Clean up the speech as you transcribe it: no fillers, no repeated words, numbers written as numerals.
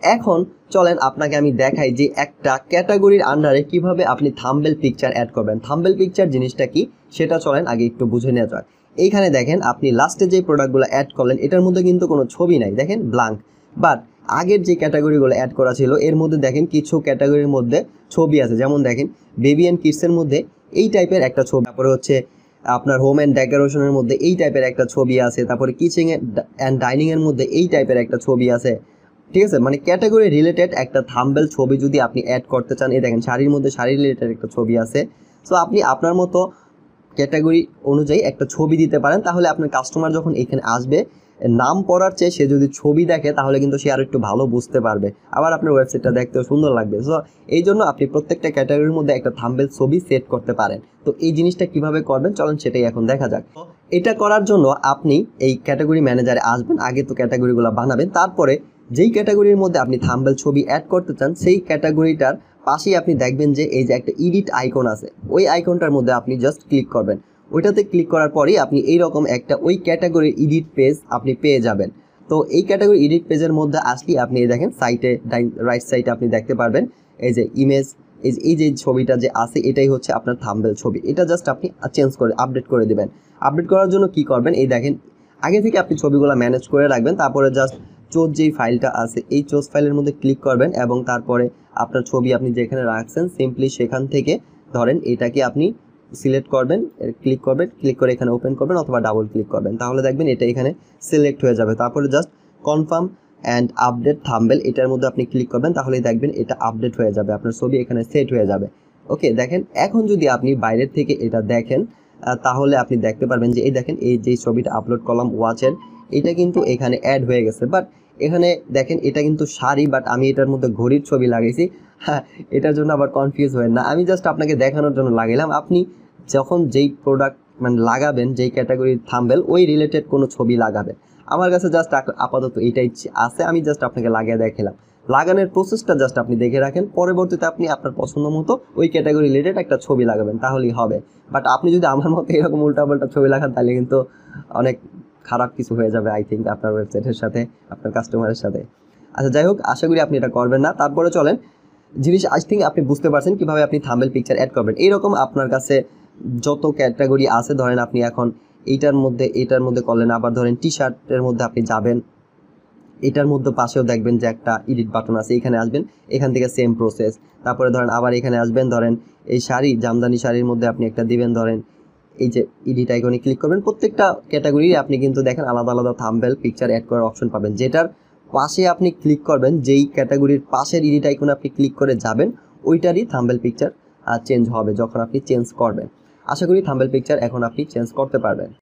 এখন চলেন আপনাকে আমি দেখাই যে একটা ক্যাটাগরির আন্ডারে কিভাবে আপনি থাম্বনেল পিকচার অ্যাড করবেন। থাম্বনেল পিকচার জিনিসটা কি সেটা চলেন আগে একটু বুঝে নেওয়া যাক। এইখানে দেখেন আপনি লাস্টে যে প্রোডাক্টগুলো অ্যাড করলেন এটার মধ্যে কিন্তু কোনো ছবি নাই, দেখেন ব্ল্যাঙ্ক। বাট আগের যে ক্যাটাগরিগুলো অ্যাড করা ছিল এর মধ্যে দেখেন কিছু ক্যাটাগরির মধ্যে ছবি আছে, যেমন দেখেন বেবি অ্যান্ড কিডসের মধ্যে এই টাইপের একটা ছবি, তারপরে হচ্ছে আপনার হোম অ্যান্ড ডেকোরেশনের মধ্যে এই টাইপের একটা ছবি আছে, তারপরে কিচেন অ্যান্ড ডাইনিংয়ের মধ্যে এই টাইপের একটা ছবি আছে, ঠিক আছে। মানে ক্যাটাগরি রিলেটেড একটা থাম্বনেল ছবি যদি আপনি অ্যাড করতে চান, এই দেখেন শাড়ির মধ্যে শাড়ি রিলেটেড একটা ছবি আছে। সো আপনি আপনার মতো ক্যাটাগরি অনুযায়ী একটা ছবি দিতে পারেন, তাহলে আপনার কাস্টমার যখন এখানে আসবে নাম পড়ার চেয়ে সে যদি ছবি দেখে তাহলে কিন্তু সে আরও একটু ভালো বুঝতে পারবে, আবার আপনার ওয়েবসাইটটা দেখতেও সুন্দর লাগবে। সো এই জন্য আপনি প্রত্যেকটা ক্যাটাগরির মধ্যে একটা থাম্বনেল ছবি সেট করতে পারেন। তো এই জিনিসটা কিভাবে করবেন চলেন সেটাই এখন দেখা যাক। এটা করার জন্য আপনি এই ক্যাটাগরি ম্যানেজারে আসবেন, আগে তো ক্যাটাগরিগুলো বানাবেন, তারপরে যেই ক্যাটাগরির মধ্যে আপনি থাম্বনেল ছবি অ্যাড করতে চান সেই ক্যাটাগরিটার পাশেই আপনি দেখবেন যে এই যে একটা এডিট আইকন আছে, ওই আইকনটার মধ্যে আপনি জাস্ট ক্লিক করবেন। ওইটাতে ক্লিক করার পরেই আপনি এইরকম একটা ওই ক্যাটাগরির এডিট পেজ আপনি পেয়ে যাবেন। তো এই ক্যাটাগরি এডিট পেজের মধ্যে আসলে আপনি এই দেখেন সাইটে রাইট সাইডে আপনি দেখতে পারবেন এই যে ইমেজ, এই যে ছবিটা যে আছে এটাই হচ্ছে আপনার থাম্বনেল ছবি। এটা জাস্ট আপনি চেঞ্জ করে আপডেট করে দেবেন। আপডেট করার জন্য কি করবেন, এই দেখেন আগে থেকে আপনি ছবিগুলো ম্যানেজ করে রাখবেন, তারপরে জাস্ট চোজ যেই ফাইলটা আছে এই চোজ ফাইলের মধ্যে ক্লিক করবেন এবং তারপরে আপনার ছবি আপনি যেখানে রাখছেন সিম্পলি সেখান থেকে ধরেন এটাকে আপনি সিলেক্ট করবেন, ক্লিক করবেন, ক্লিক করে এখানে ওপেন করবেন অথবা ডাবল ক্লিক করবেন, তাহলে দেখবেন এটা এখানে সিলেক্ট হয়ে যাবে। তারপরে just confirm and update thumbnail এটার মধ্যে আপনি ক্লিক করবেন, তাহলেই দেখবেন এটা আপডেট হয়ে যাবে, আপনার ছবি এখানে সেট হয়ে যাবে। ওকে, দেখেন এখন যদি আপনি বাইরের থেকে এটা দেখেন তাহলে আপনি দেখতে পারবেন যে এই দেখেন এই যে ছবিটা আপলোড করলাম ওয়াচের, এটা কিন্তু এখানে অ্যাড হয়ে গেছে। বাট এখানে দেখেন এটা কিন্তু শাড়ি, বাট আমি এটার মধ্যে ঘড়ির ছবি লাগাইছি। হ্যাঁ, এটার জন্য আবার কনফিউজ হবেন না, আমি জাস্ট আপনাকে দেখানোর জন্য লাগাইলাম। আপনি যখন যেই প্রোডাক্ট মানে লাগাবেন, যেই ক্যাটাগরির থাম্বনেল ওই রিলেটেড কোনো ছবি লাগাবেন। আমার কাছে জাস্ট আপাতত এইটাই আছে, আমি জাস্ট আপনাকে লাগিয়ে দেখালাম। লাগানোর প্রসেসটা জাস্ট আপনি দেখে রাখেন, পরবর্তীতে আপনি আপনার পছন্দ মতো ওই ক্যাটাগরি রিলেটেড একটা ছবি লাগাবেন, তাহলেই হবে। বাট আপনি যদি আমার মতো এরকম উল্টাপাল্টা ছবি লাগান তাহলে কিন্তু অনেক খারাপ কিছু হয়ে যাবে আই থিঙ্ক আপনার ওয়েবসাইটের সাথে, আপনার কাস্টমারের সাথে। আচ্ছা যাই হোক, আশা করি আপনি এটা করবেন না। তারপরে চলেন জিনিস আই থিঙ্ক আপনি বুঝতে পারছেন কীভাবে আপনি থাম্বনেল পিকচার অ্যাড করবেন। এইরকম আপনার কাছে যত ক্যাটাগরি আছে, ধরেন আপনি এখন এটার মধ্যে করলেন, আবার ধরেন টি শার্টের মধ্যে আপনি যাবেন, এটার মধ্যে পাশেও দেখবেন যে একটা এডিট বাটন আছে, এখানে আসবেন, এখান থেকে সেম প্রসেস। তারপরে ধরেন আবার এখানে আসবেন, ধরেন এই শাড়ি জামদানি শাড়ির মধ্যে আপনি একটা দিবেন, ধরেন এই যে এডিট আইকনে ক্লিক করবেন। প্রত্যেকটা ক্যাটাগরি আপনি কিন্তু দেখেন আলাদা আলাদা থাম্বনেল পিকচার অ্যাড করার অপশন পাবেন, যেটার পাশে আপনি ক্লিক করবেন, যেই ক্যাটাগরির পাশের এডিট আইকনে আপনি ক্লিক করে যাবেন ওইটারই থাম্বনেল পিকচার চেঞ্জ হবে যখন আপনি চেঞ্জ করবেন। আশা করি থাম্বনেল পিকচার এখন আপনি চেঞ্জ করতে পারবেন।